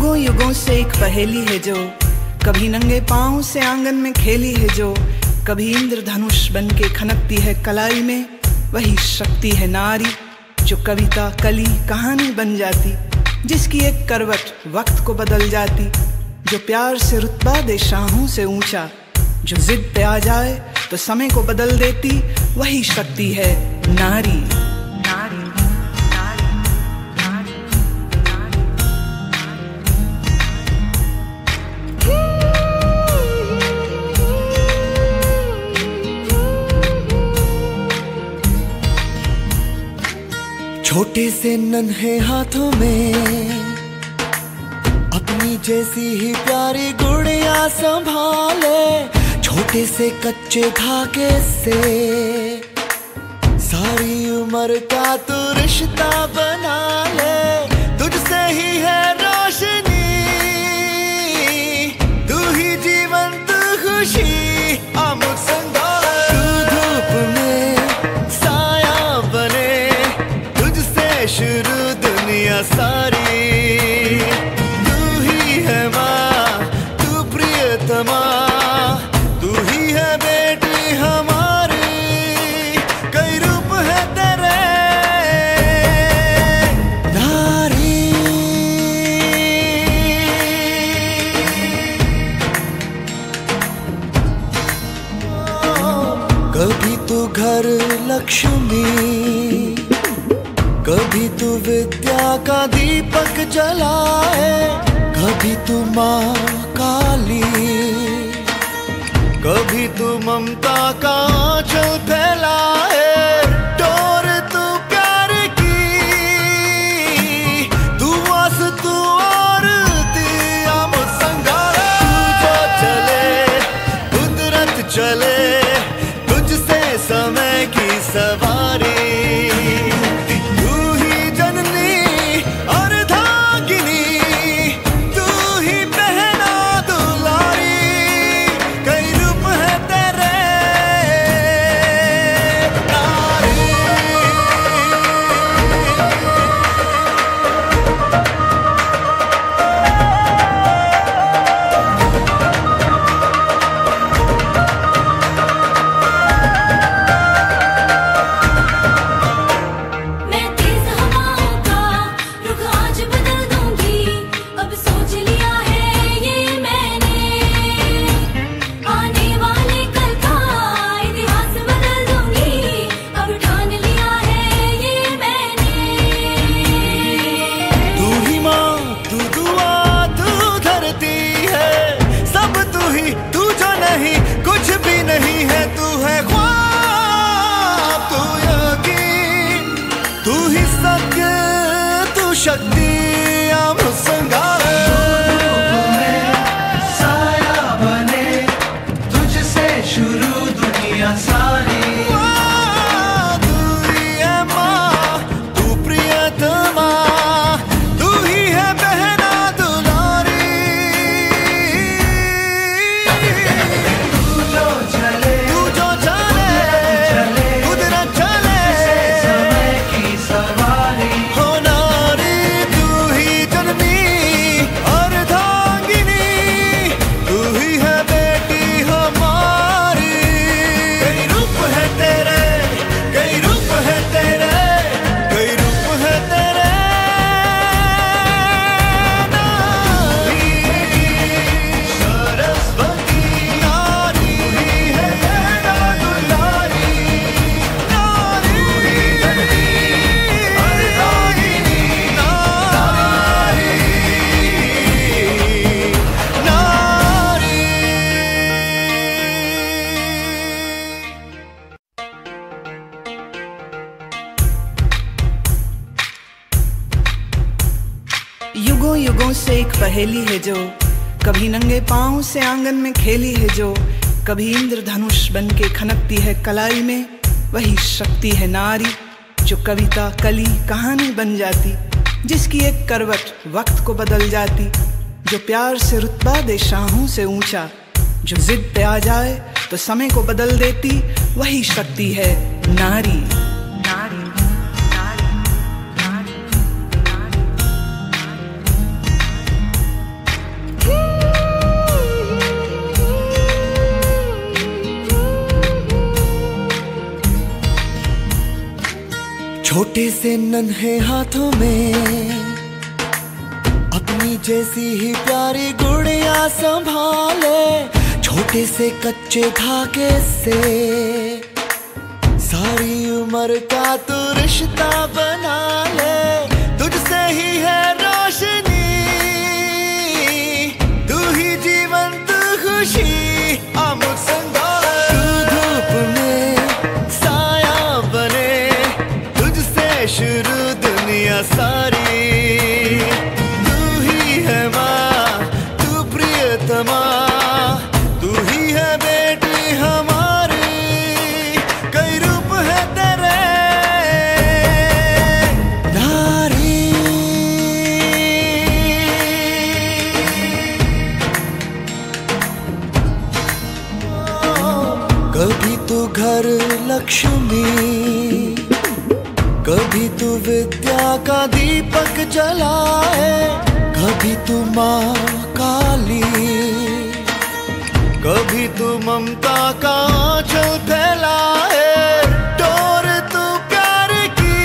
युगों युगों से एक पहेली है जो कभी नंगे पांव से आंगन में खेली है, जो कभी इंद्रधनुष बन के खनकती है कलाई में। वही शक्ति है नारी जो कविता कली कहानी बन जाती, जिसकी एक करवट वक्त को बदल जाती, जो प्यार से रुतबा दे शाहों से ऊंचा, जो जिद पे आ जाए तो समय को बदल देती। वही शक्ति है नारी। छोटे से नन्हे हाथों में अपनी जैसी ही प्यारी गुड़िया संभाले, छोटे से कच्चे धागे से सारी उम्र का तू रिश्ता बना ले। तुझसे ही है रोशनी, तू ही जीवन तू खुशी। धूप में साया बने, शुरू दुनिया सारी। तू ही है माँ, तू प्रियतमा, तू ही है बेटी हमारी। कई रूप है तेरे नारी। कभी तू घर लक्ष्मी, कभी तू विद्या का दीपक जलाए, कभी तू माँ काली, कभी तू ममता का आंचल फैलाए। डोर तू प्यार की, तू आस तू आरती हम संगारे। तू जो चले कुदरत चले, तुझसे समय की सवारी। शक्ति हम संगारे। साया बने, तुझसे शुरू दुनिया सारी। तू ही है माँ, तू प्रियतमा, तू ही है बहना दुलारी। तू जो चले कुदरत चले, समय की सवारी। युगों युगों से एक पहेली है जो कभी नंगे पांव से आंगन में खेली है, जो कभी इंद्रधनुष बन के खनकती है कलाई में। वही शक्ति है नारी जो कविता कली कहानी बन जाती, जिसकी एक करवट वक्त को बदल जाती, जो प्यार से रुतबा दे शाहों से ऊंचा, जो जिद पे आ जाए तो समय को बदल देती। वही शक्ति है नारी। छोटे से नन्हे हाथों में अपनी जैसी ही प्यारी गुड़िया संभाले, छोटे से कच्चे धागे से सारी उम्र का तू रिश्ता बना ले। तुझसे ही है रोशनी, तू ही जीवन तू खुशी, मुझ संगाले। तू धूप में साया बने, तुझसे शुरू दुनिया सारी। तू ही है माँ, तू प्रियतमा, तू ही है बेटी हमारी। कई रूप है तेरे नारी। कभी तू घर लक्ष्मी, कभी तू विद्या का दीपक जलाए, कभी तू माँ काली, कभी तू ममता का आंचल फैलाए। डोर तू प्यार की,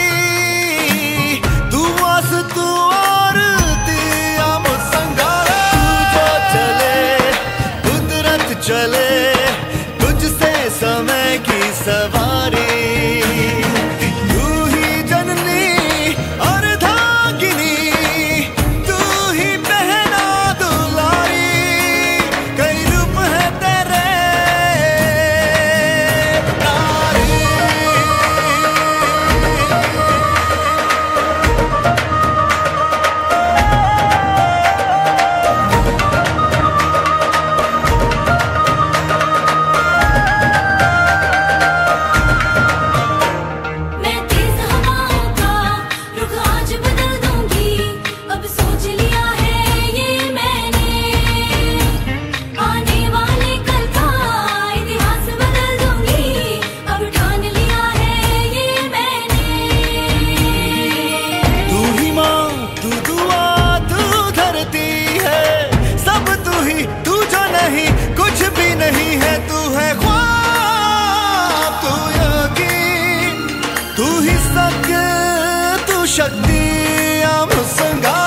तू आस तू आरती, मुझ संगाले। तू जो चले कुदरत चले, तुझसे समय की सवारी। तू ही जननी और धागिनी, तू ही बहना दुलारी। कई रूप है तेरे नारी। मैं तेज हवाओं का रुख आज बदल दूंगी, अब सोच लिया है ये मैंने। आने वाले कल का इतिहास बदल दूंगी, अब ठान लिया है ये मैंने। तू ही माँ, तू दुआ, तू धरती है, सब तू ही, तू जो नहीं कुछ भी नहीं है। तू है ख्वाब, तू यकीन, तू ही सत्य, तू शक्ति, मुझ संगाले।